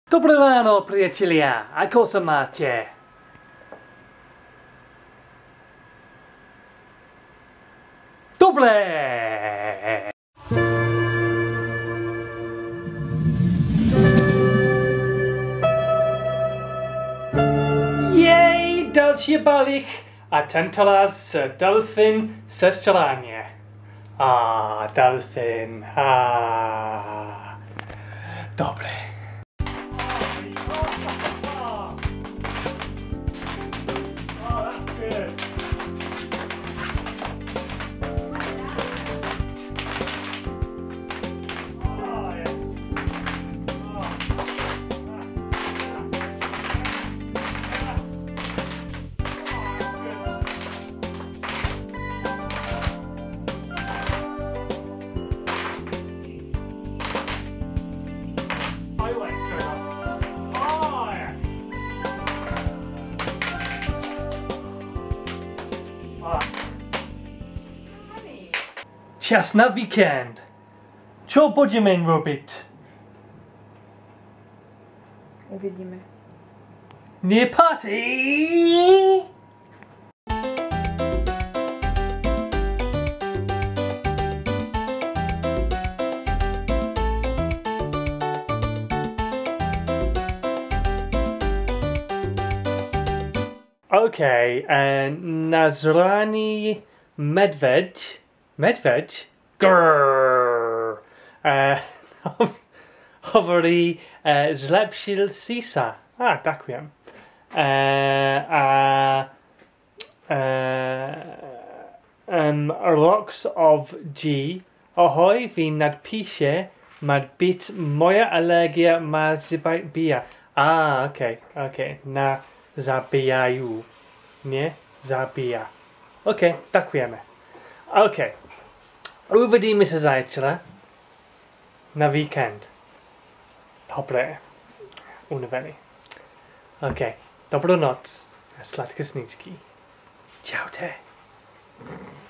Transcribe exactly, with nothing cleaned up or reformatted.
Dobré ráno, priatelia. Ako sa máte? Dobre. Jej, další balík. A tentoraz delfin se stráně. A delfin. A dobre. Čas na víkend. Co budeme robit? Uvidíme. Nie party! Okay, and Nazrani Medved. Medved? Grrrr. Uh, hovorí uh, zlepšil si sa. Ah, ďakujem. Uh, uh, uh, um, Rocks of G. Ahoj, vy nadpíše, mad byt moja alergia má zabíja. Ah, ok, ok. Na zabíjajú. Nie? Zabíja. Ok, ďakujeme. Ok. Uvidíme se zajtra na víkend. Dobré. Unavený. Ok. Dobrou noc. Sladké sníčky. Čaute.